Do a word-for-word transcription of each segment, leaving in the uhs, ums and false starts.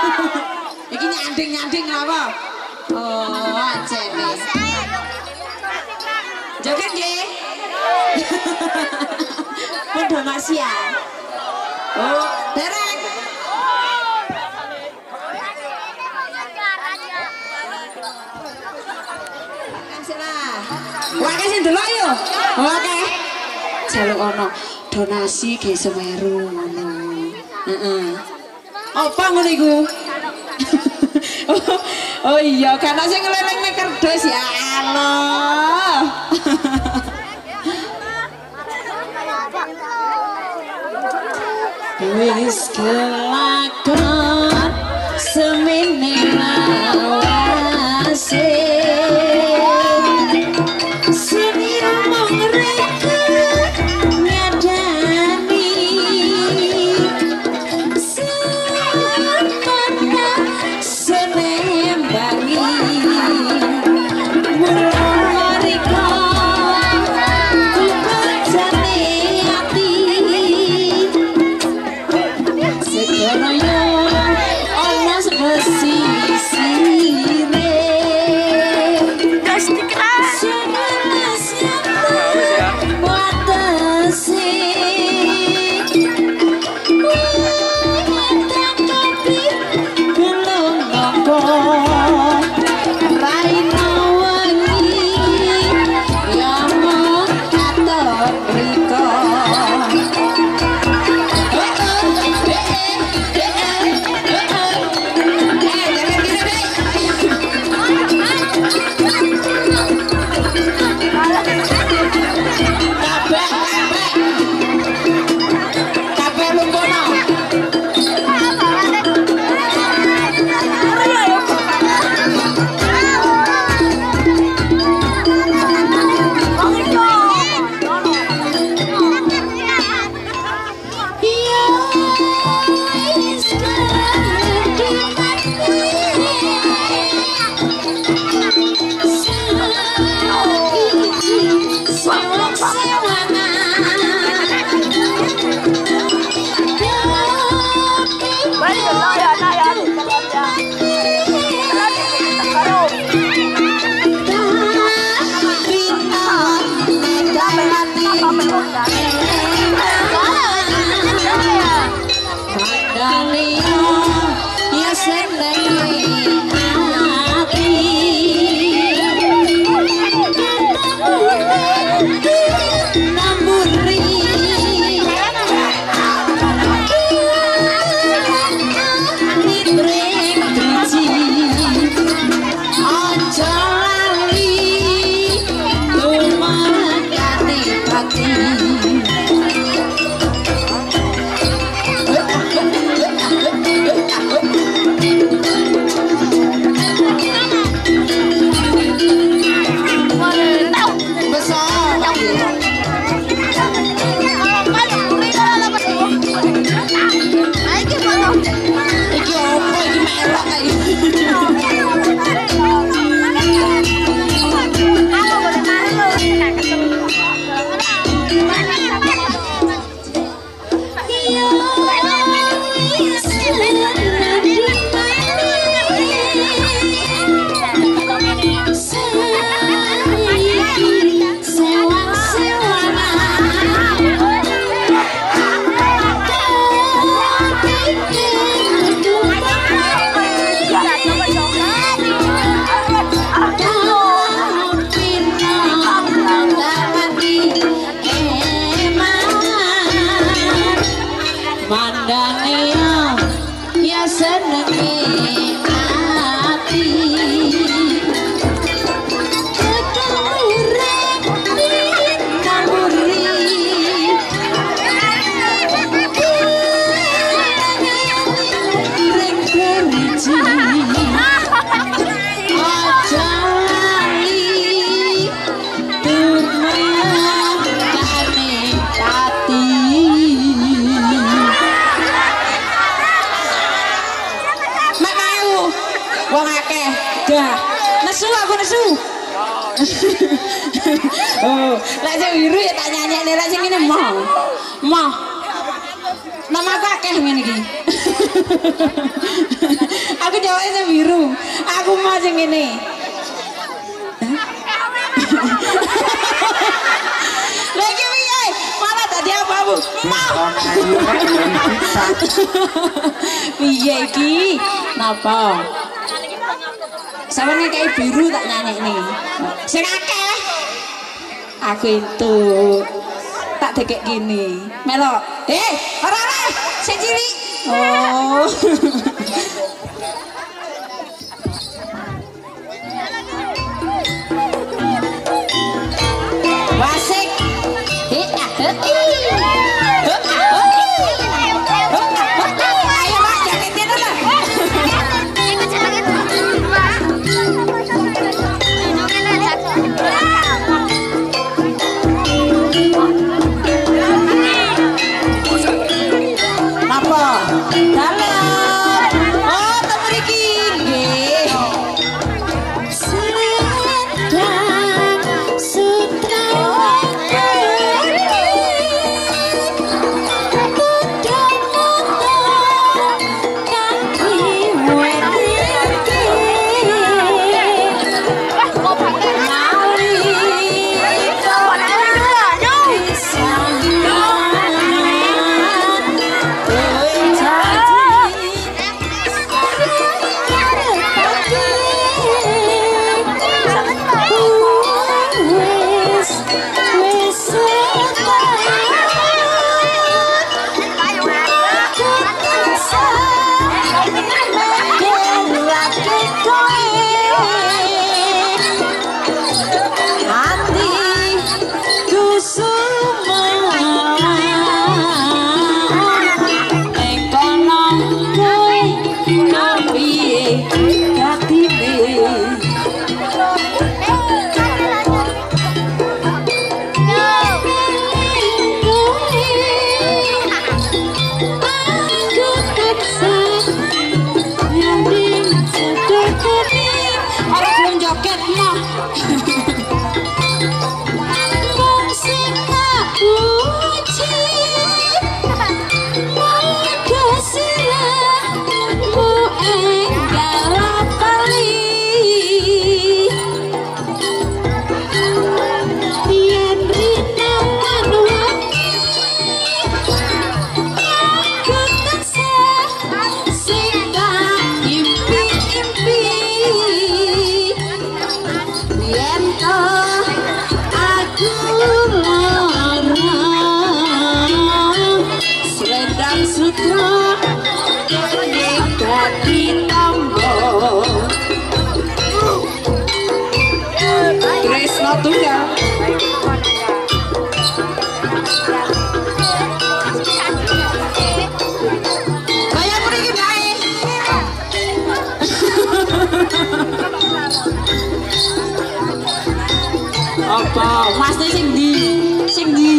Iki nyanding-nyanding apa? Oh, ajene. Joget nggih. Pun donasi ya. Oh, dereng. Wae sing delok yo. Oke. Jaluk ono donasi ge Semeru ngono. Heeh. Apa ngono iku? Oh iya, karena sing ngelilingne kerdus ya Allah. Wis kelakon semene lawase. Oh, lek sing biru ya tak nyanyi lek sing ngene moh. Moh. Nama aku akeh ngene iki. cowok sing biru. Aku mau sing ngene. Lagi piye? Malah tadi apa, Bu? Piye iki? Napa? Sampeyan kayak biru tak nyanyekne. Sing akeh. Aku itu tak dekek gini. Melok. Eh, ora ora, sing cilik. Oh. Wasik. Eh, ah, eh. Apa? Mas sing ndi? Sing ndi?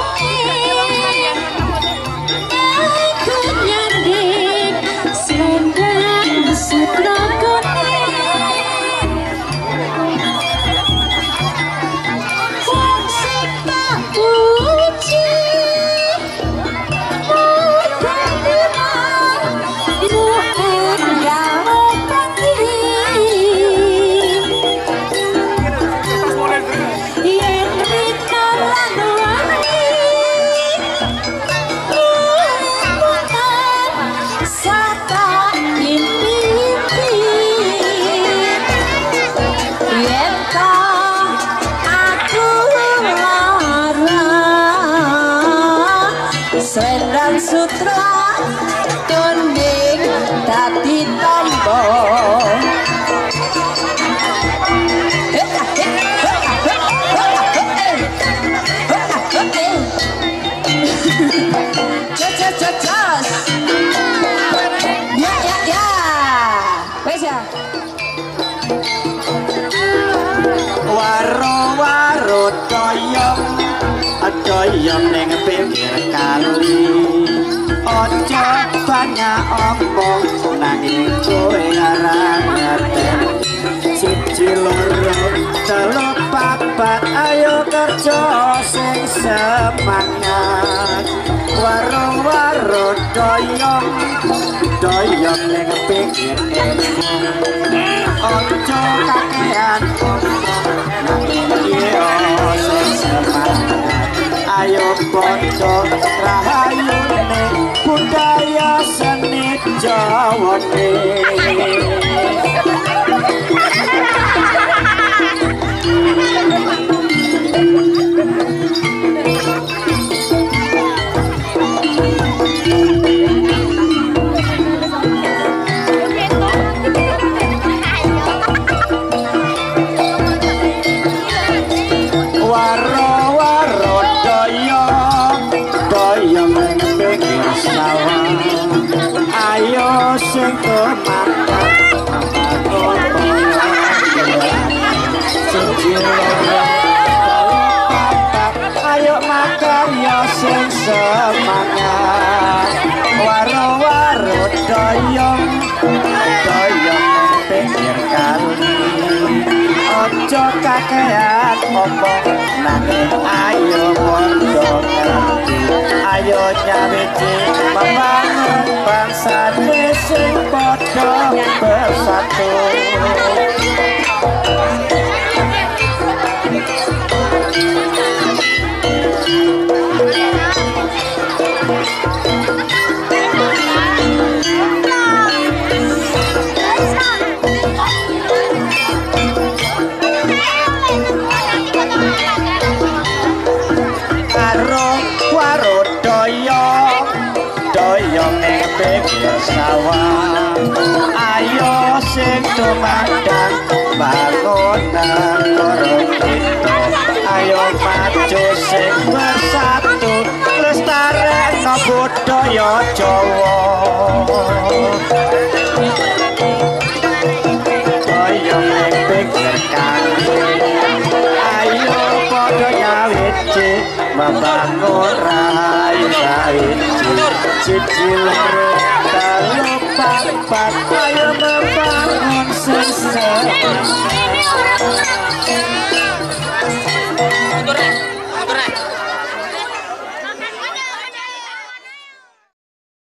Selamat doyong ning pinggir kali ojo banyak omong nanging kowe ora ngerti siji loro telu papat ayo kerja sing semangat warung-warung doyong doyong ning pinggir ojo kakean iya sing semangat ayo podo rahayune budaya seni Jawa ayo sing kemantan ayo makan ya sing semangat waro-waro doyong doyong pinggir kali ojo kakean omong nanging ayo podo ngerti ayo nyawiti membangun bangsa sing podo bersatu pinggir sawah ayo sing tumandang bangunan loro kita ayo maju sing bersatu lestarekno budaya Jawa ayo ning pinggir kali ayo padha nyawiji membangun rai-rai siji loro telu papat ayo membangun